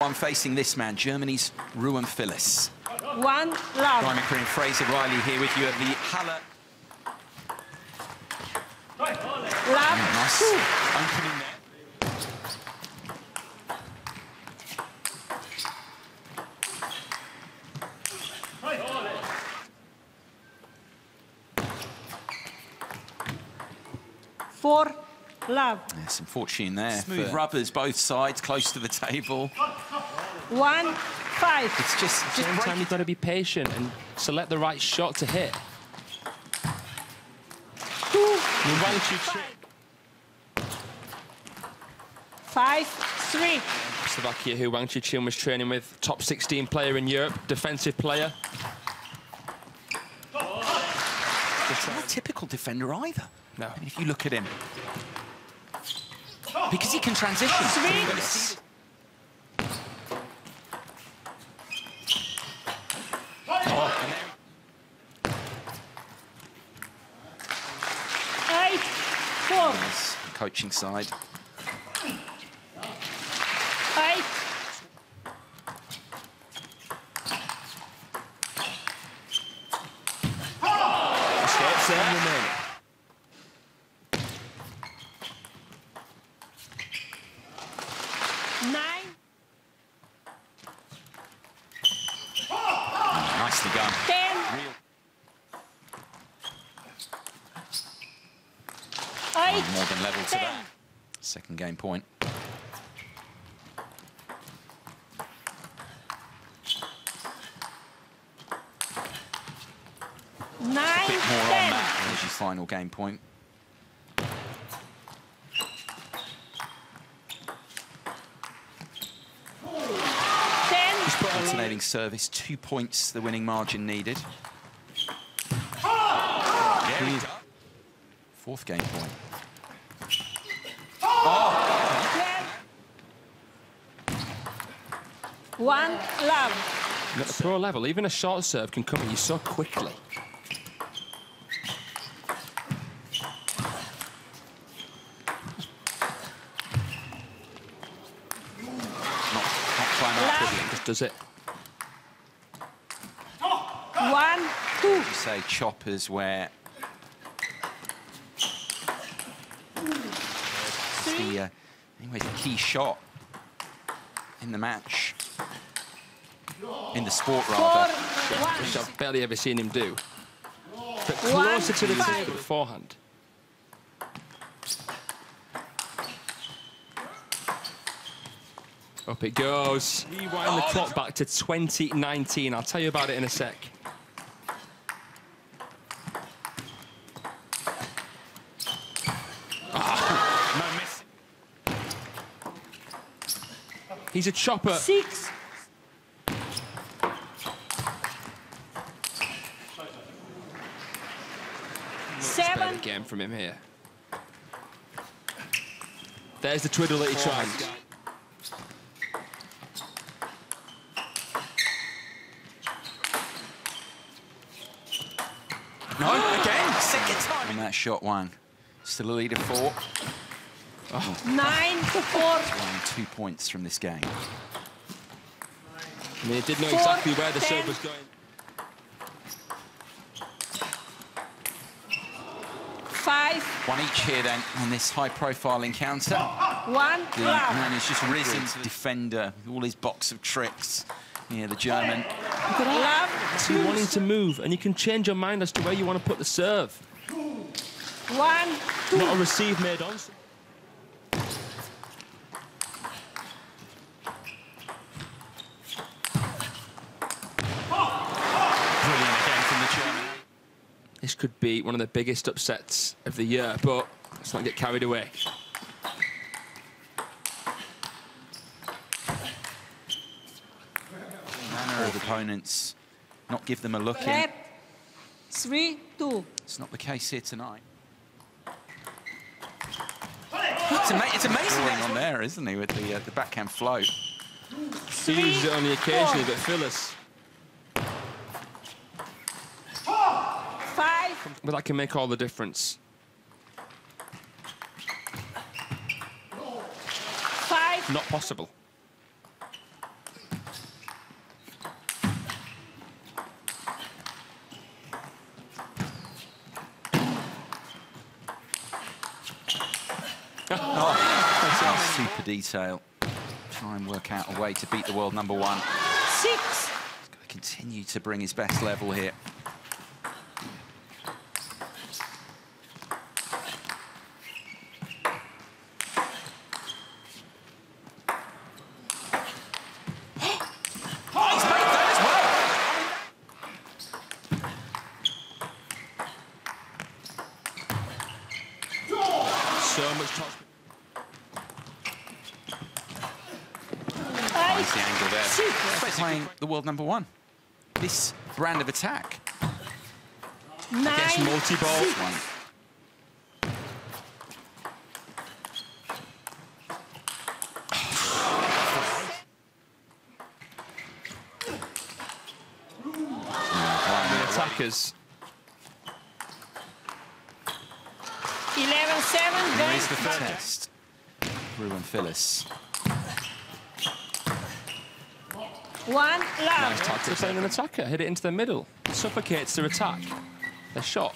I'm facing this man, Germany's Ruben Philliss. 1 love. Brian McCree and Fraser Riley here with you at the Halle. Love. Nice opening there. Four love. Yeah, some fortune there. Smooth rubbers both sides, close to the table. 1 5. It's just Same time you've got to be patient and select the right shot to hit. 2 Wang Chu 5 3. Slovakia, who Wang Chu was training with, top 16 player in Europe, defensive player. not a typical defender either. No. I mean, if you look at him. Because he can transition. Sweet. Oh, 8 4. nice coaching side. 8 Escapes there. Remaining. Nicely done. 10 Real 8 more than level to 10. that. Second game point. Nine, Bit more on 10. that. There's your final game point. Alternating service, 2 points, the winning margin needed. Yeah, fourth game point. Oh. 1 love. At the pro level, even a short serve can come at you so quickly. Just does it. 1 2. You say choppers where anyway, the key shot in the match, in the sport rather, Which I've barely ever seen him do. But closer to the table beforehand. Up it goes. Rewind the clock back to 2019. I'll tell you about it in a sec. no miss. He's a chopper. 6 7 Better game from him here. There's the twiddle that he tried. No, again, second time. And that shot one. Still a lead of 4. 9 4. Won 2 points from this game. I mean, he did know exactly where the serve was going. 5 1 each here then on this high-profile encounter. 1 The love. man has just risen to the defender with all his box of tricks. Yeah, the German. Love. You're wanting to move, and you can change your mind as to where you want to put the serve. 1 2. Not a receive made on. Brilliant again from the German. This could be one of the biggest upsets of the year, but let's not get carried away. Manner of opponents, not give them a look in. Red. 3 2. It's not the case here tonight. It's amazing going on there, isn't he, with the backhand float. He uses it only occasionally, but Philliss. 5 But that can make all the difference. 5 Not possible. super detail. Try and work out a way to beat the world number one. 6. He's got to continue to bring his best level here. So much top. Nice the angle there. Super. Playing the world number one. This brand of attack. 9. Gets multi-ball. One. The attackers. 11-7. Here's the test. Ruben Phillips. 1 love. Nice tactic playing an attacker. Hit it into the middle. Suffocates their attack. Their shot.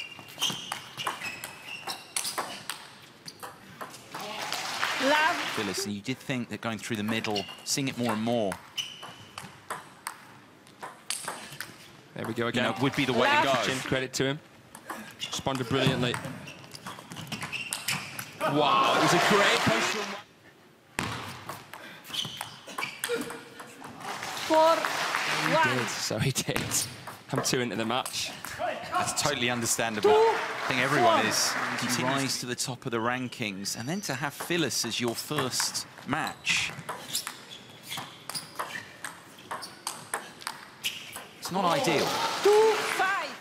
Love. Phillips, and you did think that going through the middle, seeing it more and more, There we go you again. know, would be the way to go. Chin, credit to him. Responded brilliantly. Wow, it was a great post. 4 He 1. did, so he did. I'm 2 into the match. That's totally understandable. 2 I think everyone 4. is. To rise to the top of the rankings, and then to have Phyllis as your first match. It's not ideal. 2 5.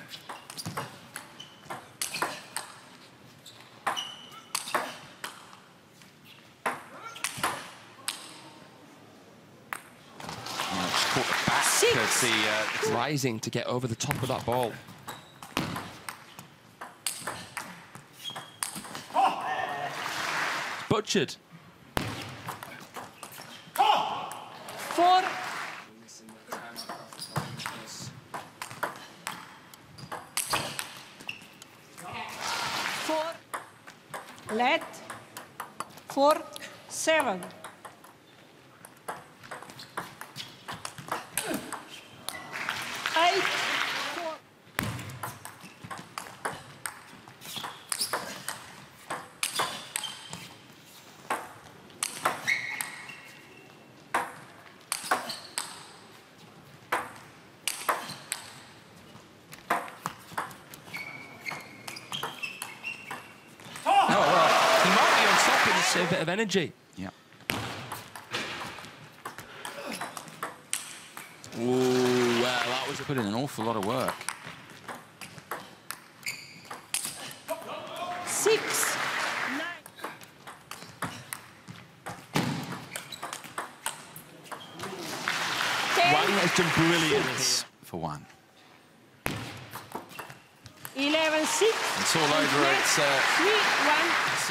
Just caught the back 6. of the Rising to get over the top of that ball. Butchered. 4 4. Let. 4 7. 8 4. He might be on top and save a bit of energy. Yeah. Ooh, well, that was Put in an awful lot of work. 6 9. 10 Wang has done brilliant. For one. 11 6. It's all over. It's 3 1.